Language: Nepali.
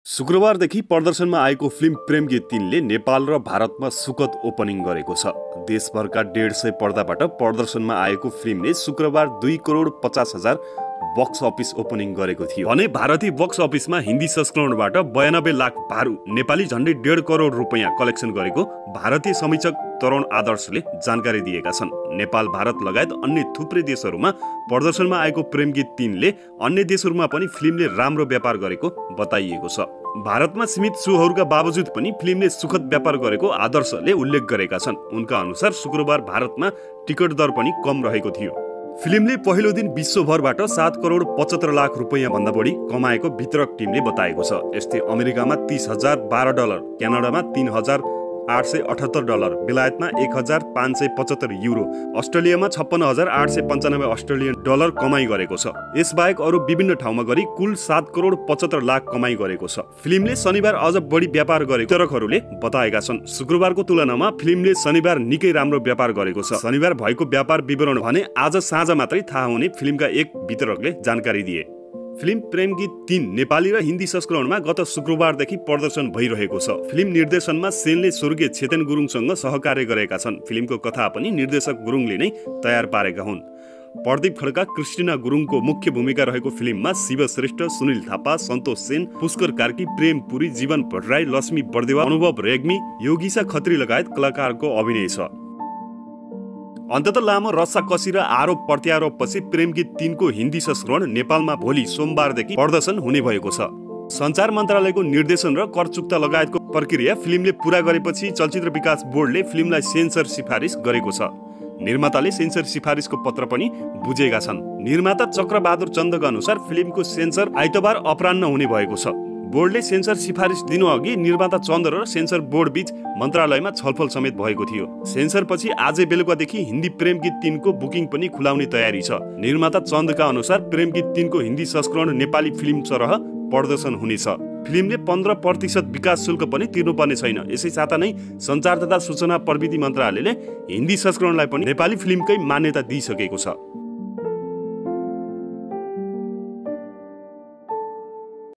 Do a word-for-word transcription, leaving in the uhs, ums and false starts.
शुक्रबारदेखि प्रदर्शनमा आएको फिल्म प्रेम गीत तीनले नेपाल र भारतमा सुखद ओपनिङ गरेको छ। देशभरका डेढ सय पर्दाबाट प्रदर्शनमा आएको फिल्मले शुक्रबार दुई करोड पचास हजार बक्स अफिस ओपनिङ गरेको थियो भने भारतीय बक्स अफिसमा हिन्दी संस्करणबाट बयानब्बे लाख भारु नेपाली झण्डै डेढ करोड रुपियाँ कलेक्सन गरेको भारतीय समीक्षक तरुण आदर्शले जानकारी दिएका छन्। नेपाल, भारत लगायत अन्य थुप्रै देशहरूमा प्रदर्शनमा आएको प्रेम गीत तीनले अन्य देशहरूमा पनि फिल्मले राम्रो व्यापार गरेको बताइएको छ। भारतमा सीमित सोहरूका बावजुद पनि फिल्मले सुखद व्यापार गरेको आदर्शले उल्लेख गरेका छन्। उनका अनुसार शुक्रबार भारतमा टिकट दर पनि कम रहेको थियो। फिल्मले पहिलो दिन विश्वभरबाट सात करोड पचहत्तर लाख रुपियाँ भन्दा बढी कमाएको वितरक टिमले बताएको छ। यस्तै अमेरिकामा तीस हजार बाह्र डलर, क्यानाडामा तीन हजार आठ सय अठहत्तर डलर, बेलायतमा एक हजार पाँच सय पचहत्तर युरो, अस्ट्रेलियामा छप्पन्न हजार आठ सय पन्चानब्बे अस्ट्रेलियन डलर कमाई गरेको छ। यसबाहेक अरू विभिन्न ठाउँमा गरी कुल सात करोड पचहत्तर लाख कमाई गरेको छ। फिल्मले शनिबार अझ बढी व्यापार गरेको वितरकहरूले बताएका छन्। शुक्रबारको तुलनामा फिल्मले शनिबार निकै राम्रो व्यापार गरेको छ। शनिबार भएको व्यापार विवरण भने आज साँझ मात्रै थाहा हुने फिल्मका एक वितरकले जानकारी दिए। फिल्म प्रेम गीत तीन नेपाली र हिन्दी संस्करणमा गत शुक्रबारदेखि प्रदर्शन भइरहेको छ। फिल्म निर्देशनमा सेनले स्वर्गीय छेतेन गुरुङसँग सहकार्य गरेका छन्। फिल्मको कथा पनि निर्देशक गुरुङले नै तयार पारेका हुन्। प्रदीप खड्का, क्रिस्टिना गुरुङको मुख्य भूमिका रहेको फिल्ममा शिव श्रेष्ठ, सुनिल थापा, सन्तोष सेन, पुष्कर कार्की, प्रेम पुरी, जीवन भट्टराई, लक्ष्मी बर्देवा, अनुभव रेग्मी, योगिसा खत्री लगायत कलाकारको अभिनय छ। अन्तत लामो रस्साकसी र आरोप प्रत्यारोपपछि प्रेम गीत तीनको हिन्दी संस्करण नेपालमा भोलि सोमबारदेखि प्रदर्शन हुने भएको छ। सञ्चार मन्त्रालयको निर्देशन र कर चुक्ता लगायतको प्रक्रिया फिल्मले पूरा गरेपछि चलचित्र विकास बोर्डले फिल्मलाई सेन्सर सिफारिस गरेको छ। निर्माताले सेन्सर सिफारिसको पत्र पनि बुझेका छन्। निर्माता चक्रबहादुर चन्दका अनुसार फिल्मको सेन्सर आइतबार अपराह्न हुने भएको छ। बोर्डले सेन्सर सिफारिस दिनु अघि निर्माता चन्द्र र सेन्सर बोर्ड बीच मन्त्रालयमा छलफल समेत भएको थियो। सेन्सर पछि आजै बेलुकादेखि हिन्दी प्रेम गीत तीनको बुकिङ पनि खुलाउने तयारी छ। निर्माता चन्दका अनुसार प्रेम गीत तीनको हिन्दी संस्करण नेपाली फिल्म सरह प्रदर्शन हुनेछ। फिल्मले पन्ध्र प्रतिशत विकास शुल्क पनि तिर्नुपर्ने छैन। यसै साथ नै सञ्चार तथा सूचना प्रविधि मन्त्रालयले हिन्दी संस्करणलाई पनि नेपाली फिल्मकै मान्यता दिइसकेको छ।